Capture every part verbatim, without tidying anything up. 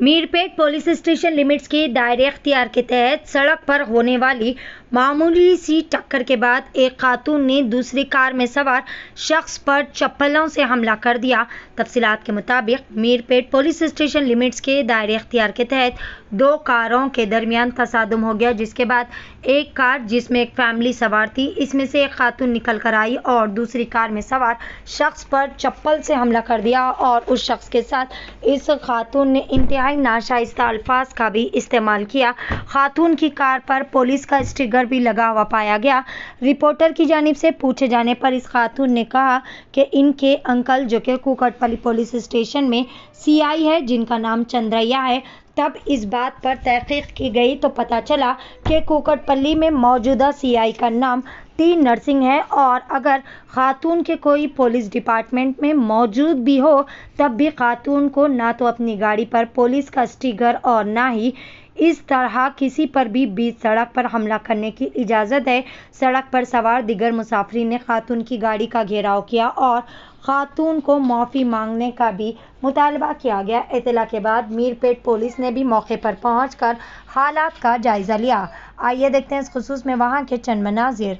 Meerpet police station limits के दायरे अख्तियार के तहत सड़क पर होने वाली मामूली सी टक्कर के बाद एक खातून ने दूसरी कार में सवार शख्स पर चप्पलों से हमला कर दिया। तफसीलात के मुताबिक मीरपेट पुलिस स्टेशन लिमिट्स के दायरे अख्तियार के तहत दो कारों के दरमियान तसादुम हो गया, जिसके बाद एक कार जिसमें एक फैमिली सवार थी, इसमें से एक खातून निकल कर आई और दूसरी कार में सवार शख्स पर चप्पल से हमला कर दिया और उस शख्स के साथ इस खातून ने इंतहाई नाशाइस्ता अल्फाज का भी इस्तेमाल किया। खातून की कार पर पुलिस का स्टिकर भी लगा हुआ पाया गया। रिपोर्टर की जानिब से पूछे जाने पर इस खातून ने कहा कि इनके अंकल जो कि कुकटपल्ली पुलिस स्टेशन में सीआई है, जिनका नाम चंद्रैया है, तब इस बात पर तहकीक की गई तो पता चला कि कुकटपल्ली में मौजूदा सीआई का नाम टी नरसिंह है और अगर खातून के कोई पुलिस डिपार्टमेंट में मौजूद भी हो तब भी खातून को ना तो अपनी गाड़ी पर पुलिस का स्टिकर और ना ही इस तरह किसी पर भी बीच सड़क पर हमला करने की इजाज़त है। सड़क पर सवार दिगर मुसाफिरीन ने खातून की गाड़ी का घेराव किया और खातून को माफ़ी मांगने का भी मुतालबा किया गया। इत्तला के बाद मीरपेट पुलिस ने भी मौके पर पहुंचकर हालात का जायज़ा लिया। आइए देखते हैं इस खुसूस में वहां के चंद मनाजिर।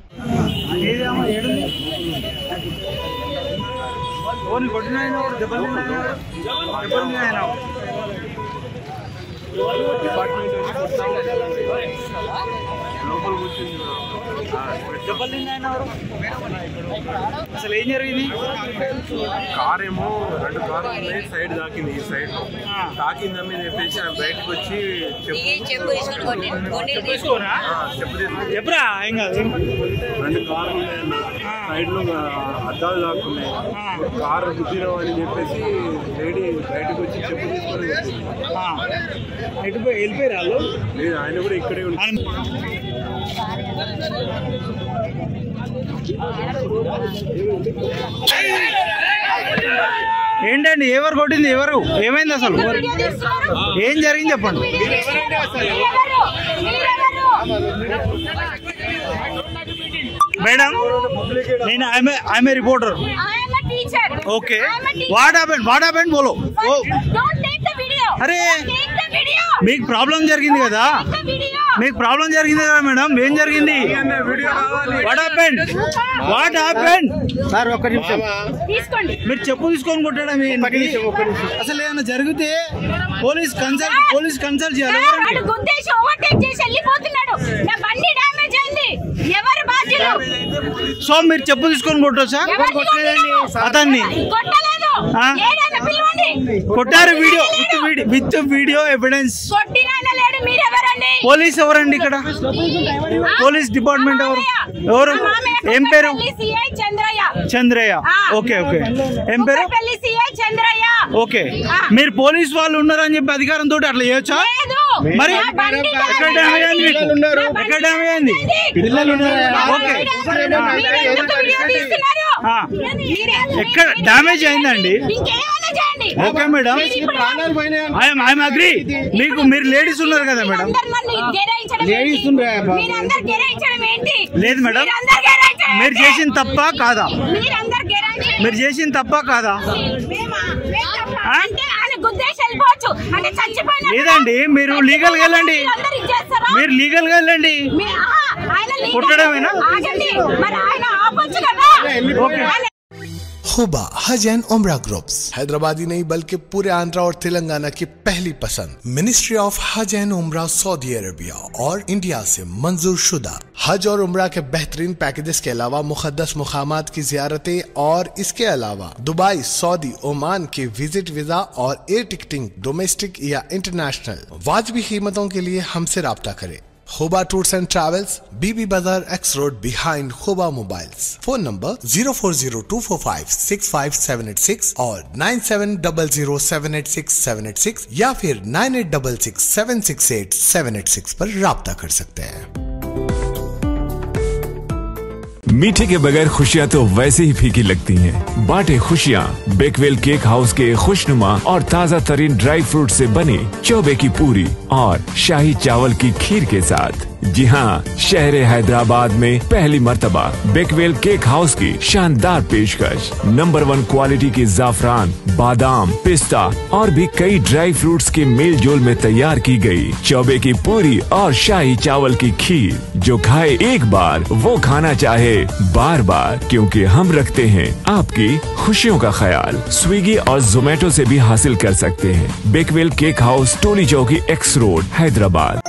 అసలు ఏం జరిగింది? కార్ ఏమో రెండు కార్లు ఉన్నాయి, సైడ్ తాకింది, ఈ సైడ్ లో తాకిందని చెప్పేసి ఆమె బయటకు వచ్చి చెప్పు చెప్పురా ఏం కాదు. రెండు కార్లు సైడ్ లో అద్దాలు తాకున్నాయి, కారు గుద్దిరావు అని చెప్పేసి లేడీ బయటకు వచ్చి చెప్పు తీసుకొని ఎటుపోయి వెళ్ళిపోయారు వాళ్ళు? లేదు, ఆయన కూడా ఇక్కడే ఉంటారు. ఏంటండి, ఎవరు కొట్టింది? ఎవరు? ఏమైంది? అసలు ఏం జరిగింది చెప్పండి. మేడం, నేను I'm a reporter. Okay, what happened? What happened బోలో. అరే, మీకు ప్రాబ్లం జరిగింది కదా, మీకు ప్రాబ్లం జరిగింది కదా మేడం, ఏం జరిగింది? What happened? What happened? Sir ఒక్క నిమిషం, మీరు చెప్పు తీసుకొని కొట్టడం అసలు ఏమైనా జరిగితే పోలీస్ కన్సల్ట్ పోలీస్ కన్సల్ట్ చేయాలి. సో మీరు చెప్పు తీసుకొని కొట్టొచ్చా అతన్ని? కొట్టారు, video with with video evidence. Police ఎవరండి ఇక్కడ? పోలీస్ డిపార్ట్మెంట్ ఎవరు? ఎవరు? ఏం పేరు? చంద్రయ్య. ఓకే ఓకే, ఏం పేరు? ఓకే, మీరు పోలీస్ వాళ్ళు ఉన్నారని చెప్పి అధికారంతో అట్లా చేయొచ్చా? మరి ఎక్కడ డ్యామేజ్ అయింది? ఎక్కడ డ్యామేజ్ అయింది? ఓకే, ఎక్కడ డ్యామేజ్ అయిందండి? Okay madam, I'm agree. మీకు మీరు లేడీస్ ఉన్నారు కదా మేడం? లేదు మేడం, మీరు చేసిన తప్ప కాదా? మీరు చేసిన తప్ప కాదా? లేదండి, మీరు లీగల్ గా వెళ్ళండి, మీరు లీగల్ గా వెళ్ళండి. కొట్టడమేనా? हुबा हज एंड उम्रा ग्रुप्स हैदराबादी नहीं बल्कि पूरे आंध्रा और तेलंगाना की पहली पसंद। Ministry of Hajj and Umrah Saudi Arabia और इंडिया से मंजूर शुदा। हज और उम्रा के बेहतरीन पैकेजेस के अलावा मुकद्दस मुकामात की जियारतें और इसके अलावा दुबई, सऊदी, ओमान के विजिट वीजा और एयर टिकटिंग डोमेस्टिक या इंटरनेशनल वाजबी कीमतों के लिए हमसे राब्ता करें। Huba tours and travels, Bibi Bazaar X road behind Huba mobiles. Phone number zero four zero two four five six five seven eight six और nine seven double zero seven eight six seven eight six या फिर nine eight double six seven six eight seven eight six पर राब्ता कर सकते हैं। मीठे के बगैर खुशियाँ तो वैसे ही फीकी लगती हैं। बांटे खुशियाँ बेकवेल केक हाउस के खुशनुमा और ताज़ा तरीन ड्राई फ्रूट से बनी चौबे की पूरी और शाही चावल की खीर के साथ। जी हाँ, शहर हैदराबाद में पहली मर्तबा बेकवेल केक हाउस की शानदार पेशकश। नंबर वन क्वालिटी की जाफरान, बादाम, पिस्ता और भी कई ड्राई फ्रूट्स के मेल जोल में तैयार की गई चौबे की पूरी और शाही चावल की खीर। जो खाए एक बार वो खाना चाहे बार बार, क्योंकि हम रखते हैं आपकी खुशियों का ख्याल। स्विगी और जोमेटो से भी हासिल कर सकते हैं। बेकवेल केक हाउस, टोली चौकी, एक्स रोड, हैदराबाद।